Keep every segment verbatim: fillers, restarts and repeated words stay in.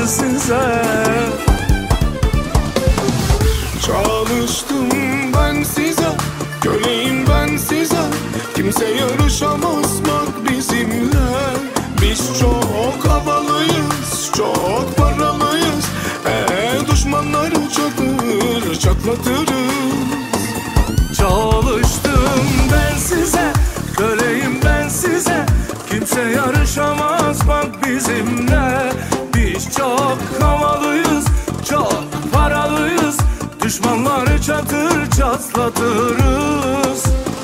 size. Çalıştım ben size, köleyim ben size. Kimse yarışamaz bak bizimle. Biz çok havalıyız, çok paralıyız. Eee düşmanları çatır çatlatırız. Çalıştım ben size, köleyim ben size. Kimse yarışamaz bak bizimle. Biz çok havalıyız, çok paralıyız. Düşmanları çatır çatlatırız.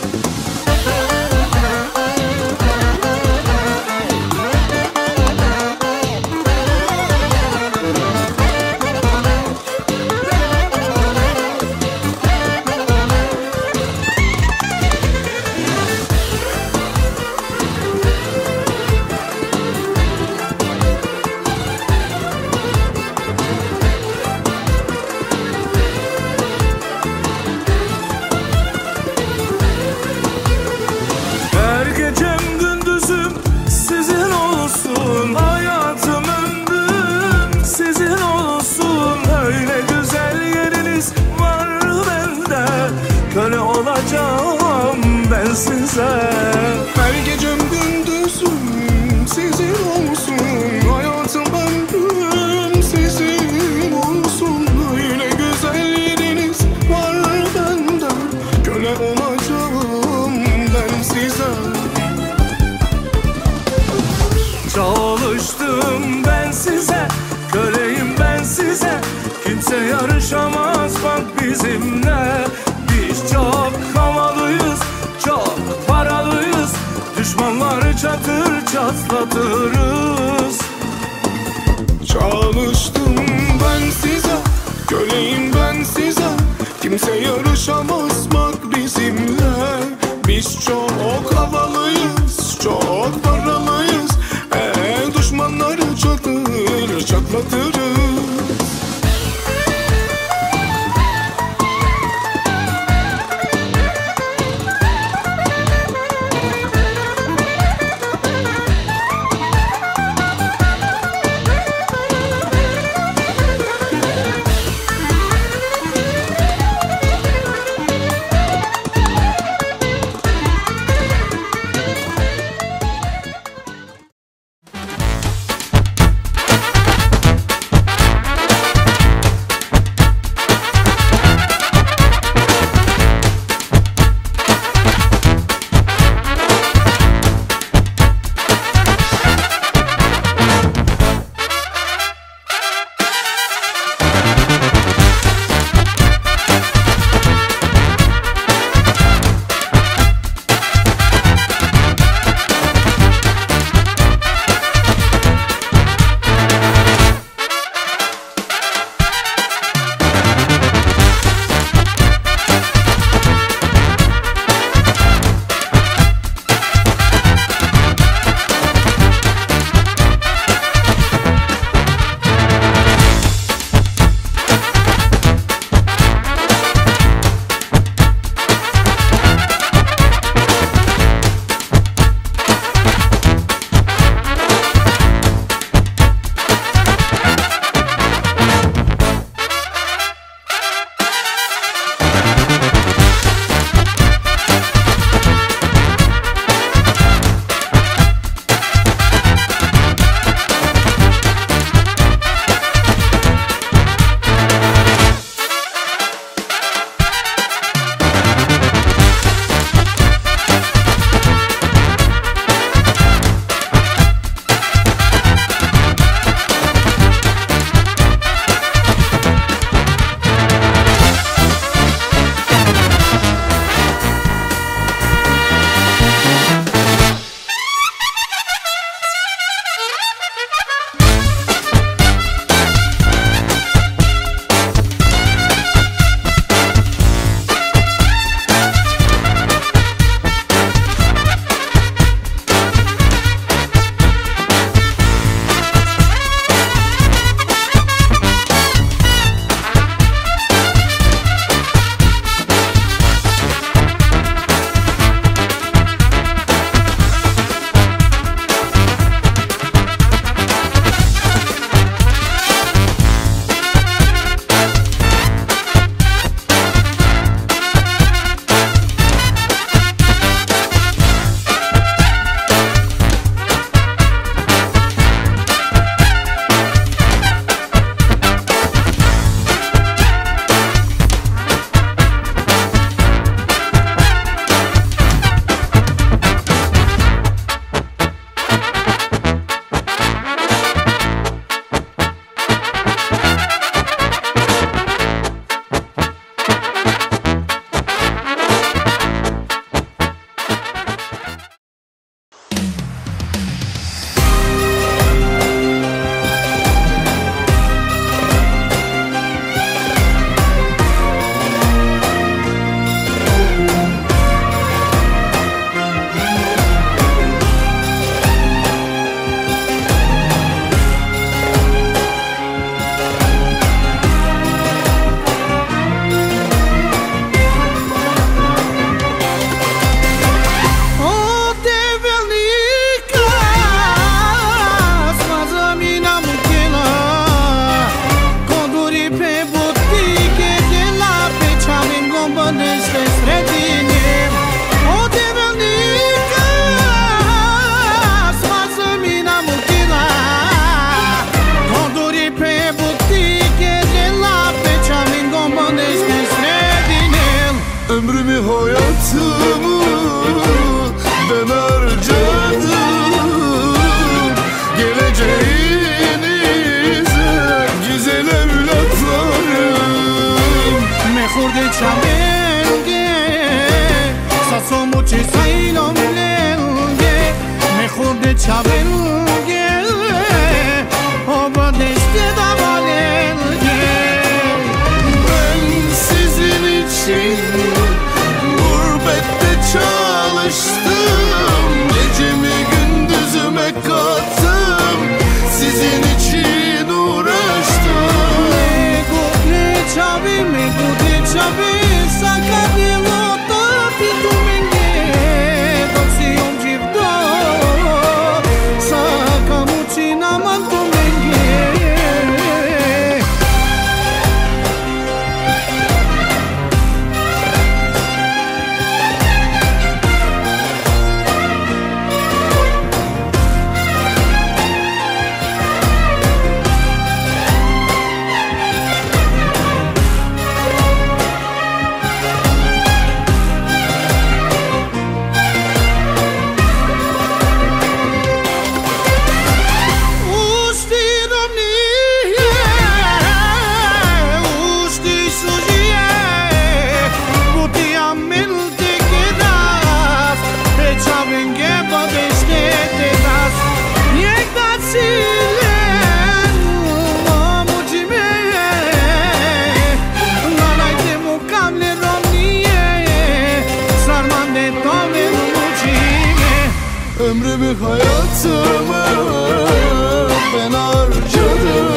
Köle olacağım ben size. Her gecem gündüzüm sizin olsun. Hayatım ömrüm sizin olsun. Öyle güzel yeriniz var bende. Köle olacağım ben size. Çalıştım ben size, köleyim ben size. Kimse yarışamaz bak bizimle. Biz çok havalıyız, çok paralıyız. Düşmanları çatır çatlatırız. Çalıştım ben size, köleyim ben size. Kimse yarışamaz bak bizimle. Biz çok havalıyız, çok paralıyız. Eee düşmanları çatır çatlatırız. çavelge Sasomu çesaylom lelge Me khurde çavelge Oba deşte davalelge Ben sizin için gurbette çalıştım Gecemi gündüzüme kattım Sizin için uğraştım Me çavi me gude çavi Sakadilo tapi tu menge Doksiyom civdo Sakamuçina manto menge Ömrümü hayatımı ben harcadım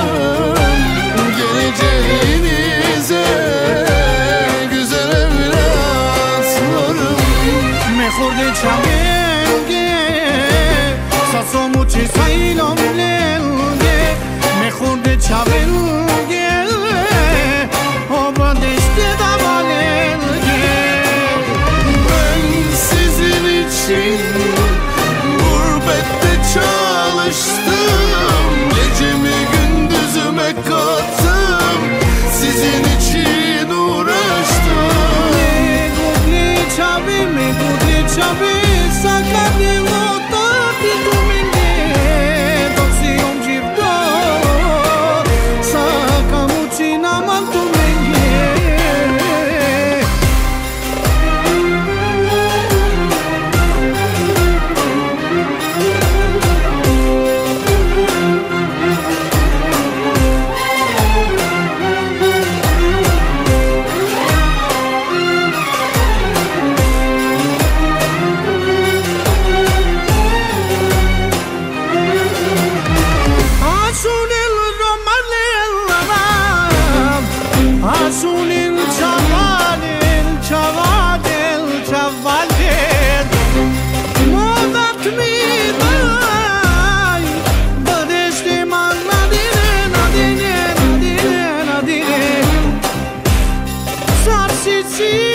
Geleceğinize güzel evlatlarım Me khurde çavelge Sasomu çesaylom lelge Me khurde çavelge Oba deşte davalelge Ben sizin için gurbette çalıştım Gecemi gündüzüme kattım Sizin için uğraştım Me gude çavi me gude çavi Sakadilo tapi tu menge Doksiyom civdo Sakamuçina manto menge Asunil romanellam Asunil çavalil çavalil çavalil Modat mi day Badeşti man nadine nadine nadine nadine Sarsitsi